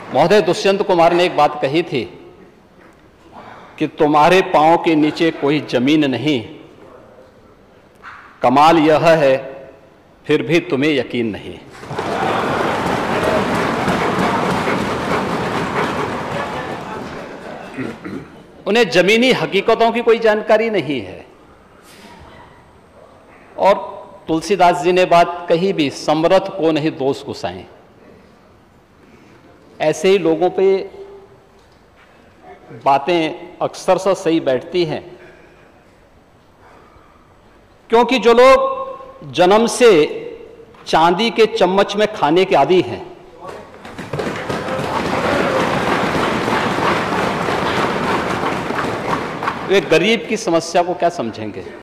महोदय दुष्यंत कुमार ने एक बात कही थी कि तुम्हारे पांव के नीचे कोई जमीन नहीं, कमाल यह है फिर भी तुम्हें यकीन नहीं। उन्हें जमीनी हकीकतों की कोई जानकारी नहीं है। और तुलसीदास जी ने बात कही भी, समर्थ को नहीं दोष गुसाएं। ऐसे ही लोगों पे बातें अक्सर से सही बैठती हैं, क्योंकि जो लोग जन्म से चांदी के चम्मच में खाने के आदी हैं, वे गरीब की समस्या को क्या समझेंगे।